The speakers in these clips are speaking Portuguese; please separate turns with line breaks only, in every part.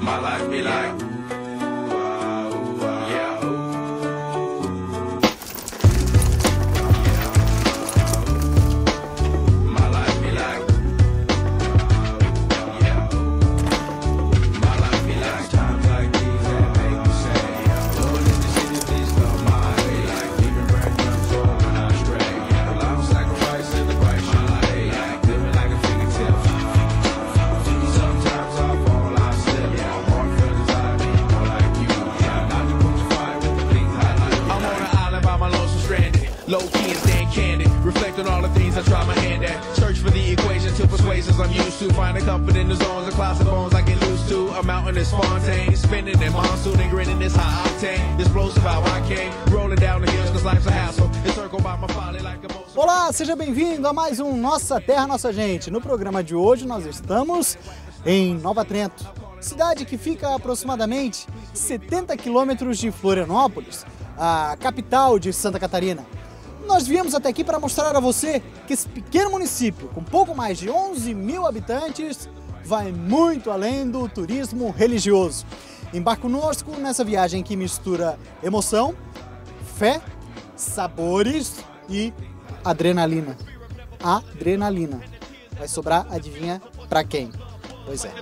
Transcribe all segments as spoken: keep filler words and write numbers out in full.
My life be like, ooh, ah, ooh, ah, yeah. My life be like, ooh, ah, yeah. My life be like times like these that make me say, Lord, if this city please come my way, like even breath comes on when I stray. A lot of sacrifice in the price, my life, like living like a fingertip. Sometimes I fall, I slip. Yeah, I'm hard for desire, be more like you. Yeah, not to put your fire with the things I like. I'm on an island by my lonesome stranded, low key and staying candid. Reflect on all the things I try my hand at. Search for the equation to persuasions I'm used to. Finding comfort in the zones of clouds and bones I get loose to. A mountain is Fontaine, spinning in monsoon and grinning this high octane. Explosive how I came, rolling down the hills cause life's a hassle. Encircled by my folly like a most.
Olá, seja bem-vindo a mais um Nossa Terra, Nossa Gente. No programa de hoje nós estamos em Nova Trento, cidade que fica a aproximadamente setenta quilômetros de Florianópolis, a capital de Santa Catarina. Nós viemos até aqui para mostrar a você que esse pequeno município, com pouco mais de onze mil habitantes, vai muito além do turismo religioso. Embarque conosco nessa viagem que mistura emoção, fé, sabores e adrenalina. Adrenalina. Vai sobrar, adivinha, pra quem? Pois é.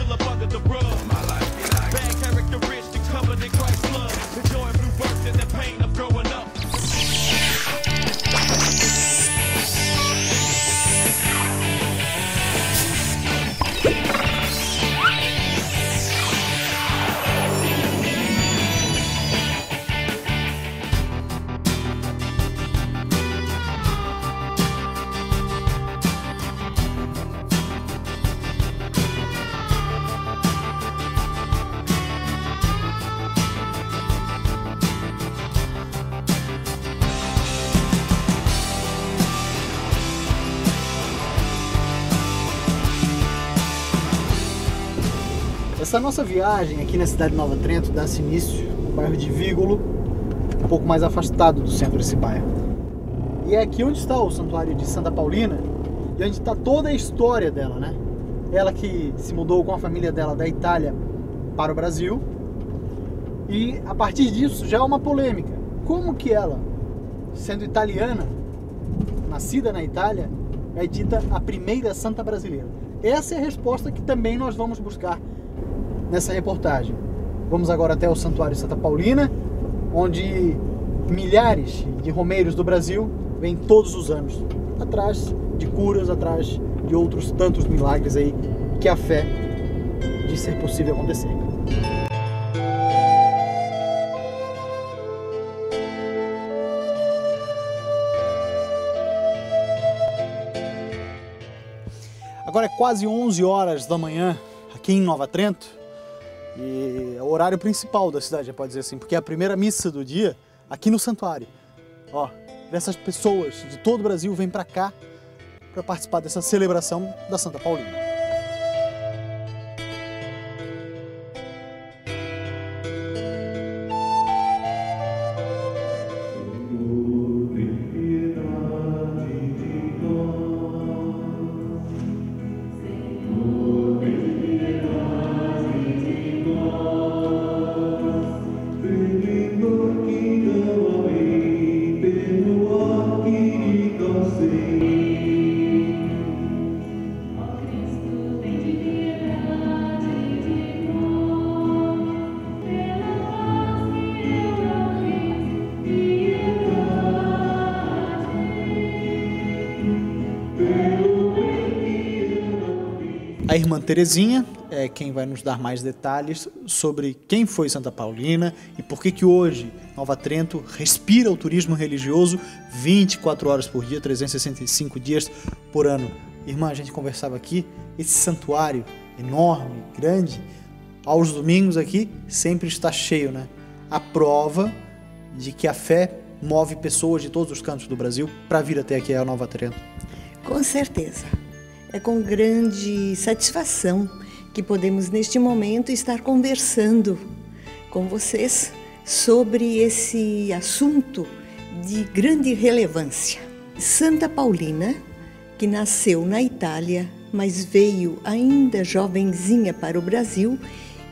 Essa nossa viagem aqui na cidade de Nova Trento dá-se início no bairro de Vígolo, um pouco mais afastado do centro desse bairro. E é aqui onde está o Santuário de Santa Paulina e onde está toda a história dela, né? Ela que se mudou com a família dela da Itália para o Brasil e a partir disso já há uma polêmica. Como que ela, sendo italiana, nascida na Itália, é dita a primeira santa brasileira? Essa é a resposta que também nós vamos buscar nessa reportagem. Vamos agora até o Santuário de Santa Paulina, onde milhares de romeiros do Brasil vêm todos os anos, atrás de curas, atrás de outros tantos milagres aí que a fé diz ser possível acontecer. Agora é quase onze horas da manhã aqui em Nova Trento. E é o horário principal da cidade, pode dizer assim, porque é a primeira missa do dia aqui no santuário. Ó, essas pessoas de todo o Brasil vêm para cá para participar dessa celebração da Santa Paulina. A irmã Terezinha é quem vai nos dar mais detalhes sobre quem foi Santa Paulina e por que que hoje Nova Trento respira o turismo religioso vinte e quatro horas por dia, trezentos e sessenta e cinco dias por ano. Irmã, a gente conversava aqui, esse santuário enorme, grande, aos domingos aqui sempre está cheio, né? A prova de que a fé move pessoas de todos os cantos do Brasil para vir até aqui a Nova Trento.
Com certeza. É com grande satisfação que podemos, neste momento, estar conversando com vocês sobre esse assunto de grande relevância. Santa Paulina, que nasceu na Itália, mas veio ainda jovenzinha para o Brasil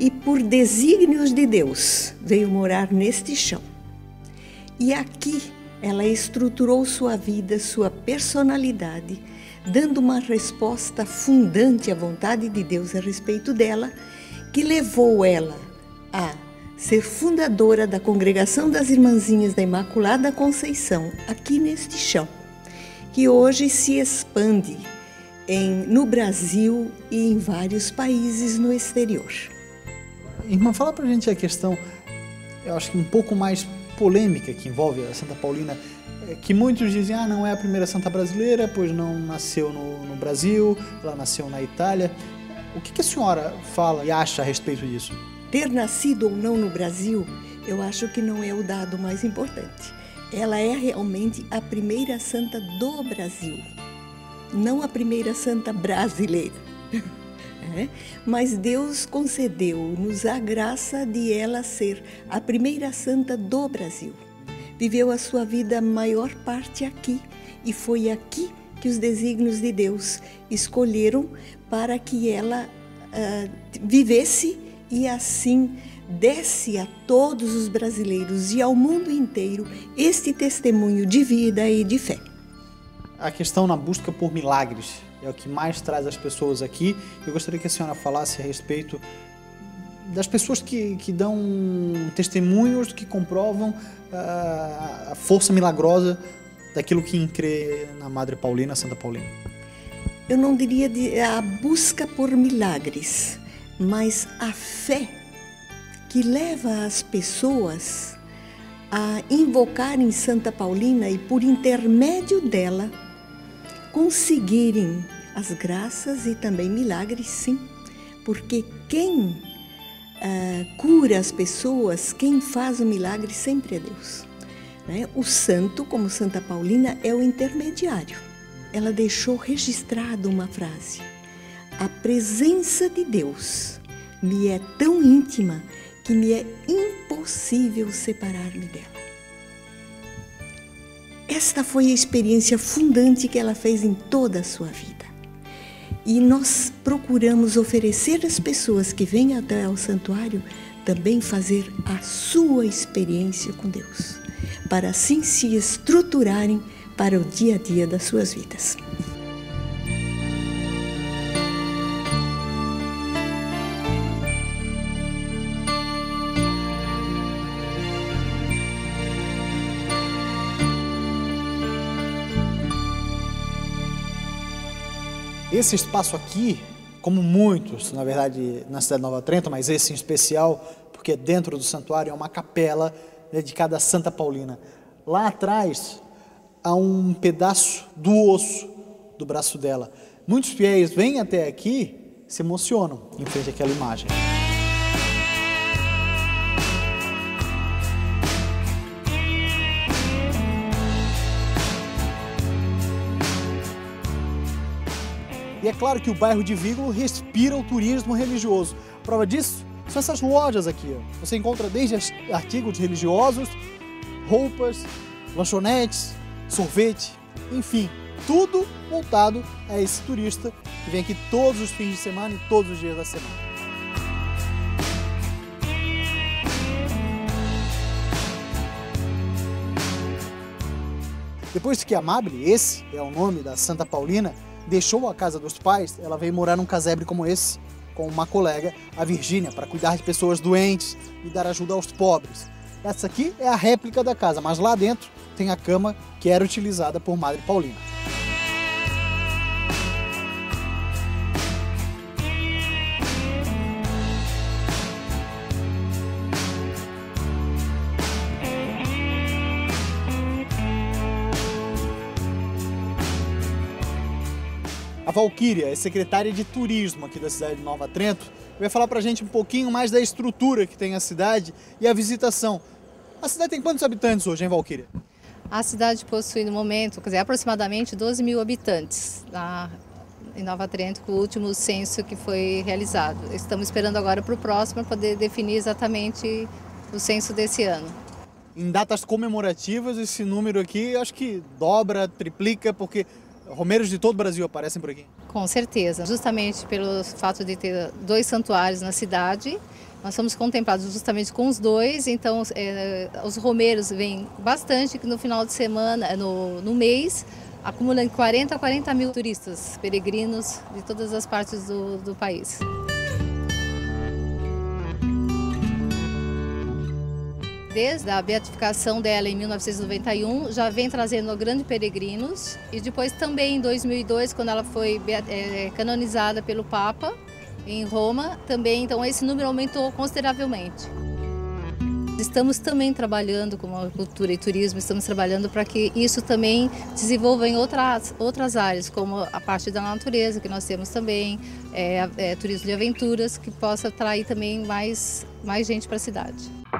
e por desígnios de Deus veio morar neste chão. E aqui ela estruturou sua vida, sua personalidade, dando uma resposta fundante à vontade de Deus a respeito dela, que levou ela a ser fundadora da Congregação das Irmãzinhas da Imaculada Conceição, aqui neste chão, que hoje se expande em, no Brasil e em vários países no exterior.
Irmã, fala pra gente a questão, eu acho que um pouco mais polêmica que envolve a Santa Paulina, que muitos dizem, ah, não é a primeira santa brasileira, pois não nasceu no, no Brasil, ela nasceu na Itália. O que, que a senhora fala e acha a respeito disso?
Ter nascido ou não no Brasil, eu acho que não é o dado mais importante. Ela é realmente a primeira santa do Brasil, não a primeira santa brasileira. É? Mas Deus concedeu-nos a graça de ela ser a primeira santa do Brasil. Viveu a sua vida a maior parte aqui, e foi aqui que os desígnios de Deus escolheram para que ela uh, vivesse e assim desse a todos os brasileiros e ao mundo inteiro este testemunho de vida e de fé.
A questão na busca por milagres é o que mais traz as pessoas aqui. Eu gostaria que a senhora falasse a respeito das pessoas que, que dão testemunhos, que comprovam uh, a força milagrosa daquilo que crê na Madre Paulina, Santa Paulina.
Eu não diria de, a busca por milagres, mas a fé que leva as pessoas a invocarem Santa Paulina e, por intermédio dela, conseguirem as graças e também milagres, sim. Porque quem uh, cura as pessoas, quem faz o milagre sempre é Deus. Né? O santo, como Santa Paulina, é o intermediário. Ela deixou registrada uma frase: a presença de Deus me é tão íntima que me é impossível separar-me dela. Esta foi a experiência fundante que ela fez em toda a sua vida. E nós procuramos oferecer às pessoas que vêm até ao santuário também fazer a sua experiência com Deus, para assim se estruturarem para o dia a dia das suas vidas.
Esse espaço aqui, como muitos, na verdade, na cidade de Nova Trento, mas esse em especial, porque dentro do santuário é uma capela dedicada a Santa Paulina. Lá atrás há um pedaço do osso do braço dela. Muitos fiéis vêm até aqui, se emocionam em frente àquela imagem. E é claro que o bairro de Vígulo respira o turismo religioso. Prova disso são essas lojas aqui. Ó. Você encontra desde artigos religiosos, roupas, lanchonetes, sorvete, enfim, tudo voltado a esse turista que vem aqui todos os fins de semana e todos os dias da semana. Depois que a Amable, esse é o nome da Santa Paulina, deixou a casa dos pais, ela veio morar num casebre como esse, com uma colega, a Virgínia, para cuidar de pessoas doentes e dar ajuda aos pobres. Essa aqui é a réplica da casa, mas lá dentro tem a cama que era utilizada por Madre Paulina. A Valquíria é secretária de turismo aqui da cidade de Nova Trento. Vai falar pra gente um pouquinho mais da estrutura que tem a cidade e a visitação. A cidade tem quantos habitantes hoje, hein, Valquíria?
A cidade possui no momento, quer dizer, aproximadamente doze mil habitantes lá em Nova Trento, com o último censo que foi realizado. Estamos esperando agora para o próximo para poder definir exatamente o censo desse ano.
Em datas comemorativas, esse número aqui acho que dobra, triplica, porque romeiros de todo o Brasil aparecem por aqui.
Com certeza, justamente pelo fato de ter dois santuários na cidade Nós somos contemplados justamente com os dois, então é, os romeiros vêm bastante, que no final de semana, no, no mês, acumulam quarenta a quarenta mil turistas, peregrinos de todas as partes do, do país. Desde a beatificação dela em mil novecentos e noventa e um, já vem trazendo grandes peregrinos, e depois também em dois mil e dois, quando ela foi é, canonizada pelo Papa, em Roma, também, então esse número aumentou consideravelmente. Estamos também trabalhando com a cultura e turismo, estamos trabalhando para que isso também desenvolva em outras, outras áreas, como a parte da natureza, que nós temos também, é, é, turismo de aventuras, que possa atrair também mais, mais gente para a cidade.